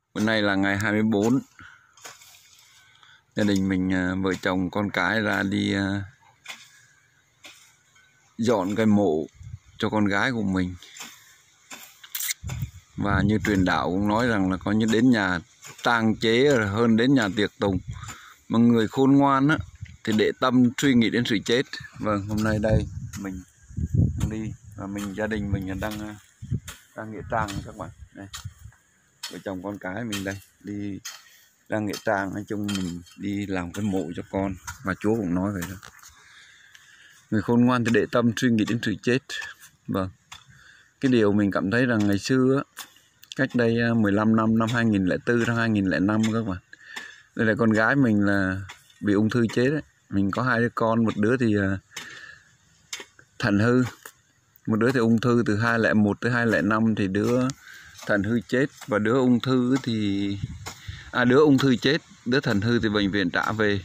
Bữa nay là ngày 24. Gia đình mình vợ chồng con cái ra đi dọn cái mộ cho con gái của mình. Và như truyền đạo cũng nói rằng là có như đến nhà tang chế hơn đến nhà tiệc tùng. Mà người khôn ngoan á thì để tâm suy nghĩ đến sự chết. Vâng, hôm nay đây mình đi và gia đình mình đang nghĩa trang các bạn. Đây. Vợ chồng con cái mình đây đi đang nghĩa trang, nói chung mình đi làm cái mộ cho con, và Chúa cũng nói vậy đó. Người khôn ngoan thì để tâm suy nghĩ đến sự chết. Vâng, cái điều mình cảm thấy rằng ngày xưa cách đây 15 năm, năm 2004 năm 2005 các bạn, đây là con gái mình là bị ung thư chết đấy. Mình có 2 đứa con, một đứa thì thận hư, một đứa thì ung thư từ 2001 tới 2005 thì đứa thận hư chết, và đứa ung thư thì đứa ung thư chết, đứa thận hư thì bệnh viện trả về.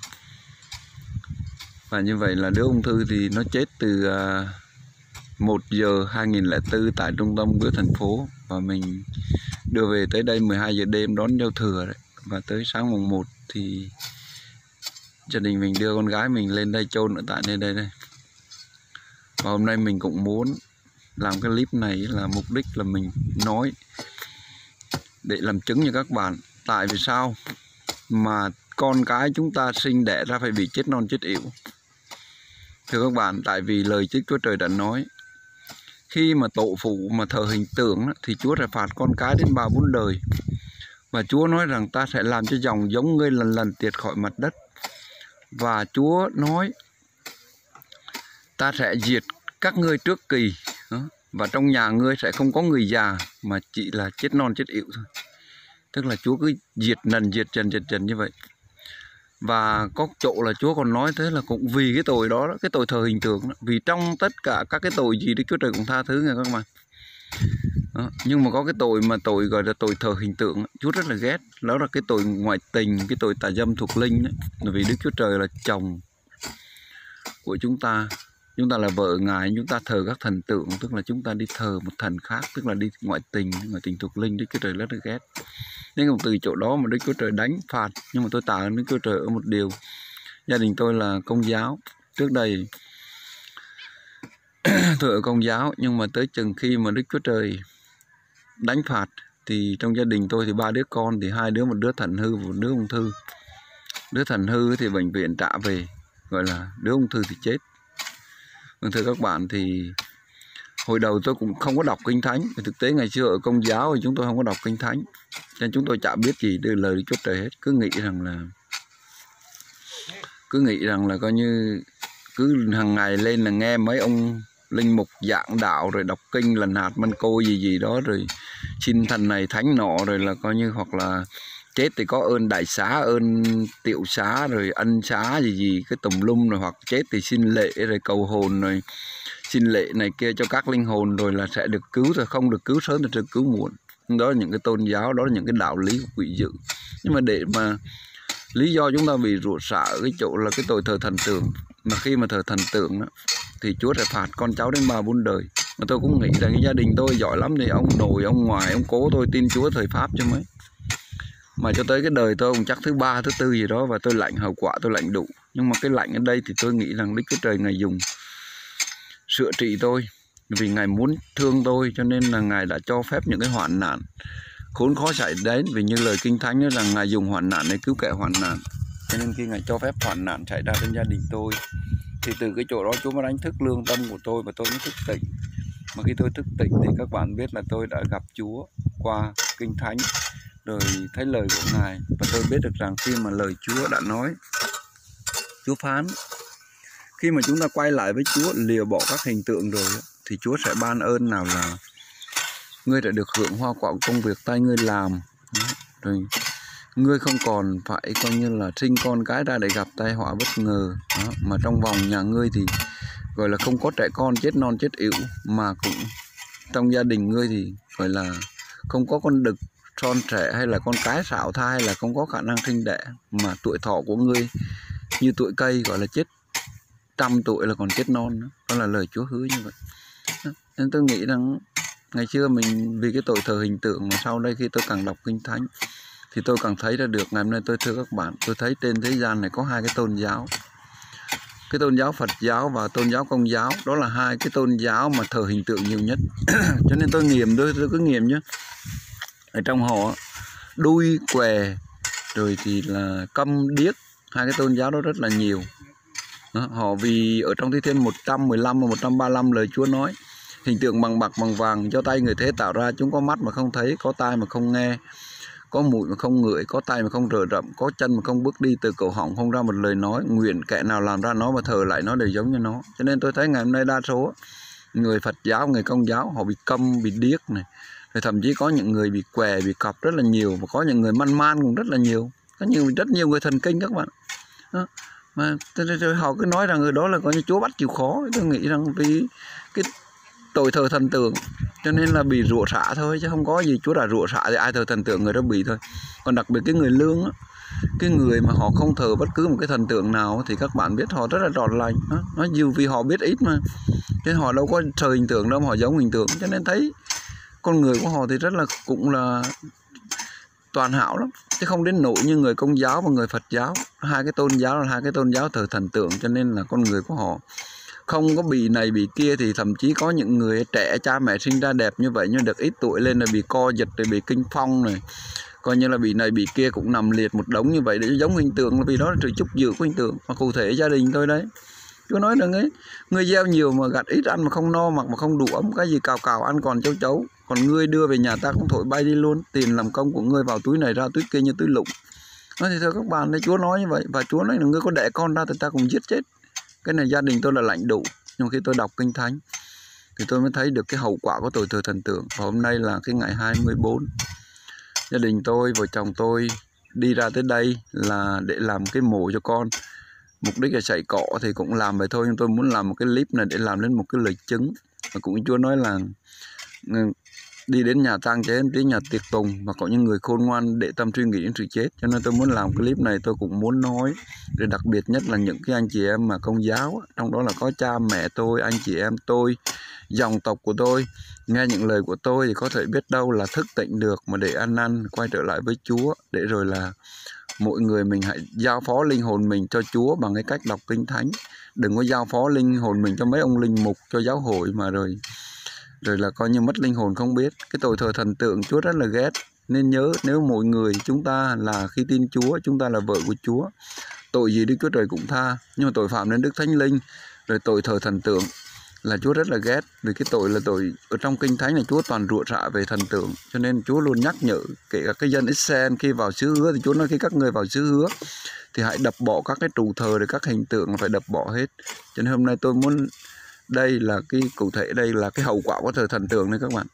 Và như vậy là đứa ung thư thì nó chết từ 1 giờ 2004 tại trung tâm của thành phố, và mình đưa về tới đây 12 giờ đêm đón giao thừa đấy. Và tới sáng mùng 1 thì gia đình mình đưa con gái mình lên đây chôn ở tại nơi đây. Và hôm nay mình cũng muốn làm cái clip này là mục đích là mình nói để làm chứng cho các bạn tại vì sao mà con cái chúng ta sinh đẻ ra phải bị chết non chết yểu. Thưa các bạn, tại vì lời Chúa Trời đã nói khi mà tổ phụ mà thờ hình tượng thì Chúa sẽ phạt con cái đến 3-4 đời. Và Chúa nói rằng ta sẽ làm cho dòng giống ngươi lần lần tiệt khỏi mặt đất. Và Chúa nói ta sẽ diệt các ngươi trước kỳ. Và trong nhà ngươi sẽ không có người già mà chỉ là chết non chết yểu thôi. Tức là Chúa cứ diệt dần như vậy. Và có chỗ là Chúa còn nói thế là cũng vì cái tội đó, cái tội thờ hình tượng đó. Vì trong tất cả các cái tội gì Đức Chúa Trời cũng tha thứ nha các bạn. Đó. Nhưng mà có cái tội mà tội gọi là tội thờ hình tượng, Chúa rất là ghét. Đó là cái tội ngoại tình, cái tội tà dâm thuộc linh đấy. Vì Đức Chúa Trời là chồng của chúng ta là vợ Ngài, chúng ta thờ các thần tượng, tức là chúng ta đi thờ một thần khác, tức là đi ngoại tình thuộc linh. Đức Chúa Trời rất là ghét. Nên từ chỗ đó mà Đức Chúa Trời đánh phạt. Nhưng mà tôi tạ ơn Đức Chúa Trời ở một điều, gia đình tôi là Công giáo. Trước đây tôi ở Công giáo, nhưng mà tới chừng khi mà Đức Chúa Trời đánh phạt thì trong gia đình tôi thì 3 đứa con, thì 2 đứa, một đứa thận hư và một đứa ung thư. Đứa thận hư thì bệnh viện trả về, gọi là đứa ung thư thì chết. Thưa các bạn, thì hồi đầu tôi cũng không có đọc Kinh Thánh. Thực tế ngày xưa ở Công giáo thì chúng tôi không có đọc Kinh Thánh, nên chúng tôi chả biết gì từ lời Đức Chúa Trời hết. Cứ nghĩ rằng là coi như cứ hàng ngày lên là nghe mấy ông linh mục giảng đạo, rồi đọc kinh lần hạt mân cô gì đó, rồi xin thần này thánh nọ, rồi là coi như hoặc là chết thì có ơn đại xá, ơn tiệu xá, rồi ân xá gì cái tùm lum, rồi hoặc chết thì xin lệ, rồi cầu hồn, rồi xin lệ này kia cho các linh hồn, rồi là sẽ được cứu, rồi không được cứu sớm thì được cứu muộn. Đó là những cái tôn giáo, đó là những cái đạo lý của quỷ dữ. Nhưng mà để mà lý do chúng ta bị rủa xả ở cái chỗ là cái tội thờ thần tượng. Mà khi mà thờ thần tượng đó, thì Chúa sẽ phạt con cháu đến 3-4 đời. Mà tôi cũng nghĩ rằng cái gia đình tôi giỏi lắm, thì ông nội, ông ngoại, ông cố tôi tin Chúa thời Pháp chứ mấy. Mà cho tới cái đời tôi cũng chắc thứ 3, thứ 4 gì đó, và tôi lãnh hậu quả, tôi lãnh đủ. Nhưng mà cái lãnh ở đây thì tôi nghĩ rằng Đức Chúa Trời Ngài dùng sửa trị tôi, vì Ngài muốn thương tôi, cho nên là Ngài đã cho phép những cái hoạn nạn khốn khó xảy đến. Vì như lời Kinh Thánh nói rằng Ngài dùng hoạn nạn để cứu kẻ hoạn nạn. Cho nên khi Ngài cho phép hoạn nạn xảy ra trên gia đình tôi, thì từ cái chỗ đó Chúa mới đánh thức lương tâm của tôi, và tôi mới thức tỉnh. Mà khi tôi thức tỉnh thì các bạn biết là tôi đã gặp Chúa qua Kinh Thánh, rồi thấy lời của Ngài, và tôi biết được rằng khi mà lời Chúa đã nói, Chúa phán, khi mà chúng ta quay lại với Chúa, lìa bỏ các hình tượng rồi, thì Chúa sẽ ban ơn. Nào là ngươi đã được hưởng hoa quả của công việc tay ngươi làm, rồi ngươi không còn phải coi như là sinh con cái ra để gặp tai họa bất ngờ. Mà trong vòng nhà ngươi thì gọi là không có trẻ con chết non chết yểu, mà cũng trong gia đình ngươi thì gọi là không có con đực son trẻ, hay là con cái xạo thai, hay là không có khả năng sinh đẻ, mà tuổi thọ của ngươi như tuổi cây, gọi là chết 100 tuổi là còn chết non. Đó là lời Chúa hứa như vậy. Nên tôi nghĩ rằng Ngày xưa mình vì cái tội thờ hình tượng, mà sau đây khi tôi càng đọc Kinh Thánh thì tôi càng thấy ra được. Ngày hôm nay tôi thưa các bạn, tôi thấy trên thế gian này có hai cái tôn giáo, cái tôn giáo Phật giáo và tôn giáo Công giáo. Đó là hai cái tôn giáo mà thờ hình tượng nhiều nhất. Cho nên tôi nghiệm, tôi cứ nghiệm nhé, ở trong họ đuôi, què, rồi thì là câm, điếc, hai cái tôn giáo đó rất là nhiều. Đó, họ vì ở trong Thi Thiên 115 và 135 lời Chúa nói: hình tượng bằng bạc bằng vàng do tay người thế tạo ra, chúng có mắt mà không thấy, có tai mà không nghe, có mũi mà không ngửi, có tay mà không rờ rậm, có chân mà không bước đi, từ cổ họng không ra một lời nói. Nguyện kẻ nào làm ra nó và thờ lại nó đều giống như nó. Cho nên tôi thấy ngày hôm nay đa số người Phật giáo, người Công giáo họ bị câm, bị điếc này, rồi thậm chí có những người bị què, bị cọc rất là nhiều, và có những người man cũng rất là nhiều, có rất nhiều người thần kinh các bạn. Đó. Mà họ cứ nói rằng người đó là coi như Chúa bắt chịu khó. Tôi nghĩ rằng vì cái tội thờ thần tượng cho nên là bị rủa xả thôi, chứ không có gì. Chúa đã rủa xả thì ai thờ thần tượng người đó bị thôi. Còn đặc biệt cái người lương á, cái người mà họ không thờ bất cứ một cái thần tượng nào thì các bạn biết họ rất là trọn lành. Nói dù vì họ biết ít mà, chứ họ đâu có thờ hình tượng đâu, mà họ giống hình tượng. Cho nên thấy con người của họ thì rất là cũng là toàn hảo lắm, chứ không đến nỗi như người Công giáo và người Phật giáo. Hai cái tôn giáo là hai cái tôn giáo thờ thần tượng, cho nên là con người của họ không có bị này bị kia. Thì thậm chí có những người trẻ, cha mẹ sinh ra đẹp như vậy nhưng được ít tuổi lên là bị co giật, rồi bị kinh phong này, coi như là bị này bị kia, cũng nằm liệt một đống như vậy để giống hình tượng, là vì đó là sự chúc dự của hình tượng. Mà cụ thể gia đình tôi đấy, Chúa nói rằng ấy, ngươi gieo nhiều mà gặt ít, ăn mà không no, mặc mà không đủ ấm, cái gì cào cào ăn còn chấu chấu, còn ngươi đưa về nhà ta cũng thổi bay đi luôn. Tiền làm công của ngươi vào túi này ra túi kia như túi lụng. Nói thì thưa các bạn, Chúa nói như vậy, và Chúa nói là ngươi có đẻ con ra thì ta cũng giết chết. Cái này gia đình tôi là lãnh đủ. Nhưng khi tôi đọc Kinh Thánh thì tôi mới thấy được cái hậu quả của tội thờ thần tượng. Và hôm nay là cái ngày 24, gia đình tôi, vợ chồng tôi đi ra tới đây là để làm cái mộ cho con. Mục đích là sậy cọ thì cũng làm vậy thôi, nhưng tôi muốn làm một cái clip này để làm lên một cái lời chứng. Và cũng Chúa nói là đi đến nhà tang chế đến nhà tiệc tùng, và có những người khôn ngoan để tâm suy nghĩ đến sự chết. Cho nên tôi muốn làm clip này, tôi cũng muốn nói để đặc biệt nhất là những cái anh chị em mà Công giáo, trong đó là có cha mẹ tôi, anh chị em tôi, dòng tộc của tôi, nghe những lời của tôi thì có thể biết đâu là thức tỉnh được mà để ăn năn quay trở lại với Chúa, để rồi là mỗi người mình hãy giao phó linh hồn mình cho Chúa bằng cái cách đọc Kinh Thánh. Đừng có giao phó linh hồn mình cho mấy ông linh mục, cho giáo hội mà rồi là coi như mất linh hồn không biết. Cái tội thờ thần tượng Chúa rất là ghét. Nên nhớ, nếu mỗi người chúng ta là khi tin Chúa, chúng ta là vợ của Chúa, tội gì Đức Chúa Trời cũng tha. Nhưng mà tội phạm đến Đức Thánh Linh, rồi tội thờ thần tượng là Chúa rất là ghét. Vì cái tội là tội ở trong Kinh Thánh là Chúa toàn rủa xả về thần tượng. Cho nên Chúa luôn nhắc nhở kể cả cái dân Israel khi vào xứ hứa, thì Chúa nói khi các ngươi vào xứ hứa thì hãy đập bỏ các cái trụ thờ, rồi các hình tượng phải đập bỏ hết. Cho nên hôm nay tôi muốn, đây là cái cụ thể, đây là cái hậu quả của thờ thần tượng đấy các bạn.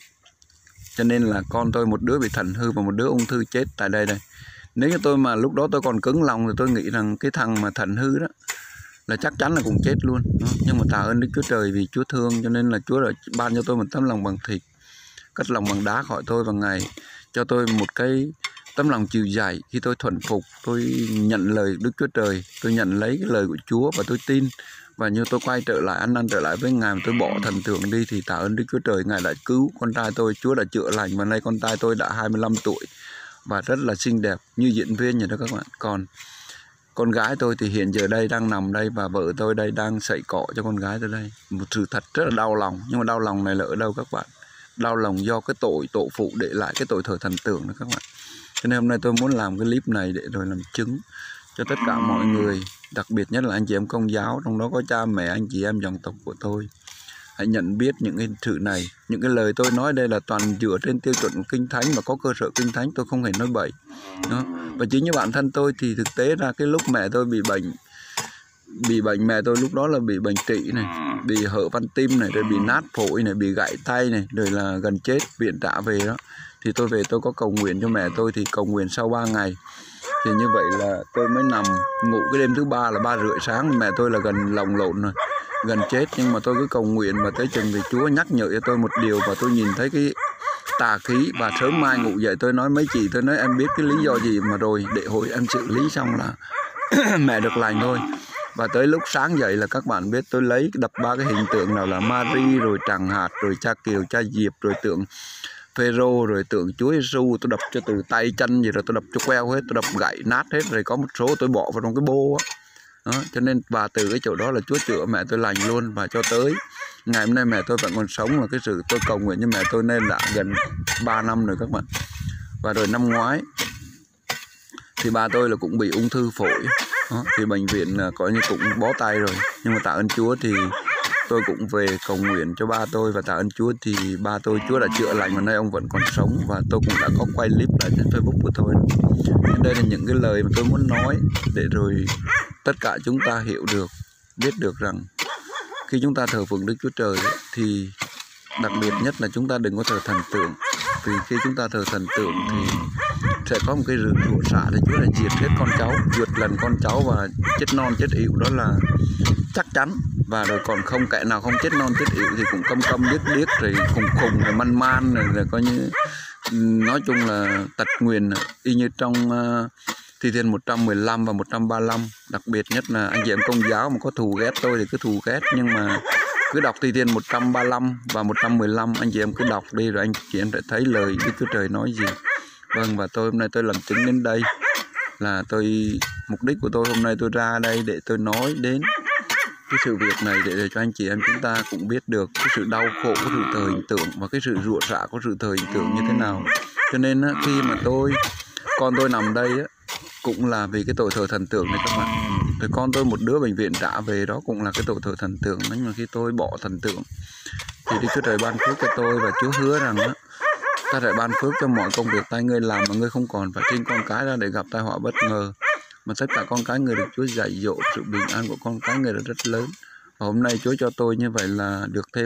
Cho nên là con tôi một đứa bị thận hư và một đứa ung thư chết tại đây đây. Nếu như tôi mà lúc đó tôi còn cứng lòng thì tôi nghĩ rằng cái thằng mà thận hư đó là chắc chắn là cũng chết luôn. Nhưng mà tạ ơn Đức Chúa Trời vì Chúa thương, cho nên là Chúa đã ban cho tôi một tấm lòng bằng thịt, cất lòng bằng đá khỏi tôi, và Ngài cho tôi một cái tấm lòng chịu dày. Khi tôi thuần phục, tôi nhận lời Đức Chúa Trời, tôi nhận lấy cái lời của Chúa và tôi tin. Và như tôi quay trở lại, ăn năn trở lại với Ngài, mà tôi bỏ thần tượng đi thì tạ ơn Đức Chúa Trời, Ngài đã cứu con trai tôi, Chúa đã chữa lành, và nay con trai tôi đã 25 tuổi và rất là xinh đẹp như diễn viên vậy đó các bạn. Còn con gái tôi thì hiện giờ đây đang nằm đây, và vợ tôi đây đang sậy cọ cho con gái tôi đây. Một sự thật rất là đau lòng. Nhưng mà đau lòng này là ở đâu các bạn? Đau lòng do cái tội tổ phụ để lại, cái tội thờ thần tượng đó các bạn. Cho nên hôm nay tôi muốn làm cái clip này để rồi làm chứng cho tất cả mọi người, đặc biệt nhất là anh chị em Công giáo, trong đó có cha mẹ, anh chị em dòng tộc của tôi. Hãy nhận biết những cái sự này. Những cái lời tôi nói đây là toàn dựa trên tiêu chuẩn của Kinh Thánh và có cơ sở Kinh Thánh, tôi không hề nói bậy. Đó. Và chính như bản thân tôi thì thực tế ra cái lúc mẹ tôi bị bệnh, mẹ tôi lúc đó là bị bệnh trĩ này, bị hở van tim này, rồi bị nát phổi này, bị gãy tay này, rồi là gần chết, viện trả về đó. Thì tôi về tôi có cầu nguyện cho mẹ tôi, thì cầu nguyện sau 3 ngày. Thì như vậy là tôi mới nằm ngủ cái đêm thứ 3 là 3 rưỡi sáng, mẹ tôi là gần lồng lộn rồi, gần chết. Nhưng mà tôi cứ cầu nguyện, và tới chừng thì Chúa nhắc nhở cho tôi một điều, và tôi nhìn thấy cái tà khí. Và sớm mai ngủ dậy tôi nói mấy chị, tôi nói em biết cái lý do gì mà rồi để hội em xử lý xong là mẹ được lành thôi. Và tới lúc sáng dậy là các bạn biết tôi lấy đập 3 cái hình tượng nào là Mary, rồi Tràng Hạt, rồi Cha Kiều, Cha Diệp, rồi tượng Phêrô, rồi tượng Chúa Giêsu, tôi đập cho từ tay chân gì rồi tôi đập cho queo hết, tôi đập gãy nát hết, rồi có một số tôi bỏ vào trong cái bô á. Đó, cho nên và từ cái chỗ đó là Chúa chữa mẹ tôi lành luôn. Và cho tới ngày hôm nay mẹ tôi vẫn còn sống, và cái sự tôi cầu nguyện cho mẹ tôi nên đã gần 3 năm rồi các bạn. Và rồi năm ngoái thì ba tôi là cũng bị ung thư phổi. Đó, thì bệnh viện coi như cũng bó tay rồi, nhưng mà tạ ơn Chúa thì tôi cũng về cầu nguyện cho ba tôi, và tạ ơn Chúa thì ba tôi Chúa đã chữa lành, và nay ông vẫn còn sống. Và tôi cũng đã có quay clip lại trên Facebook của tôi. Nên đây là những cái lời mà tôi muốn nói để rồi tất cả chúng ta hiểu được, biết được rằng khi chúng ta thờ phượng Đức Chúa Trời thì đặc biệt nhất là chúng ta đừng có thờ thần tượng. Vì khi chúng ta thờ thần tượng thì sẽ có một cái rủa xả, thì Chúa đã diệt hết con cháu, diệt lần con cháu và chết non chết yểu, đó là chắc chắn. Và rồi còn không kẻ nào không chết non chết yểu thì cũng câm điếc rồi khùng rồi man rồi coi như nói chung là tật nguyền, y như trong Thi Thiên 115 và 135. Đặc biệt nhất là anh chị em Công giáo mà có thù ghét tôi thì cứ thù ghét, nhưng mà cứ đọc Thi Thiên 135 và 115, anh chị em cứ đọc đi rồi anh chị em sẽ thấy lời Đức Chúa Trời nói gì. Vâng, và tôi hôm nay tôi làm chứng đến đây là mục đích của tôi hôm nay tôi ra đây để tôi nói đến cái sự việc này để cho anh chị em chúng ta cũng biết được cái sự đau khổ của sự thờ hình tượng và cái sự rủa xả của sự thờ hình tượng như thế nào. Cho nên khi mà con tôi nằm đây cũng là vì cái tội thờ thần tượng này các bạn. Rồi con tôi một đứa bệnh viện trả về đó cũng là cái tội thờ thần tượng. Nhưng mà khi tôi bỏ thần tượng thì Đức Chúa Trời ban phước cho tôi, và Chúa hứa rằng ta sẽ ban phước cho mọi công việc tay ngươi làm, mà ngươi không còn phải sinh con cái ra để gặp tai họa bất ngờ, mà tất cả con cái người được Chúa dạy dỗ. Sự bình an của con cái người là rất lớn. Và hôm nay Chúa cho tôi như vậy là được thêm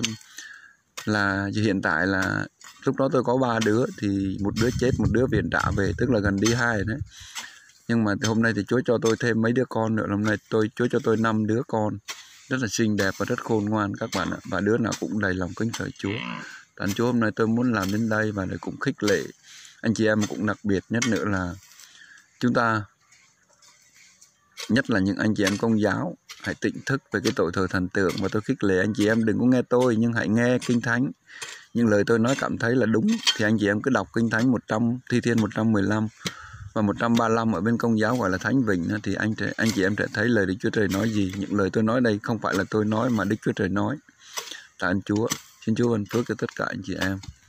là hiện tại là lúc đó tôi có 3 đứa, thì một đứa chết, một đứa viện trả về, tức là gần đi 2 đấy. Nhưng mà hôm nay thì Chúa cho tôi thêm mấy đứa con nữa. Hôm nay Chúa cho tôi 5 đứa con rất là xinh đẹp và rất khôn ngoan các bạn ạ. Và đứa nào cũng đầy lòng kính sợ Chúa. Tạ ơn Chúa, hôm nay tôi muốn làm đến đây và để cũng khích lệ anh chị em, cũng đặc biệt nhất nữa là chúng ta, nhất là những anh chị em Công giáo, hãy tỉnh thức về cái tội thờ thần tượng. Và tôi khích lệ anh chị em đừng có nghe tôi, nhưng hãy nghe Kinh Thánh. Những lời tôi nói cảm thấy là đúng thì anh chị em cứ đọc Kinh Thánh Thi Thiên 115 và 135 ở bên Công giáo gọi là Thánh Vịnh, thì anh chị em sẽ thấy lời Đức Chúa Trời nói gì. Những lời tôi nói đây không phải là tôi nói mà Đức Chúa Trời nói. Tạ ơn Chúa. Xin Chúa ban phước cho tất cả anh chị em.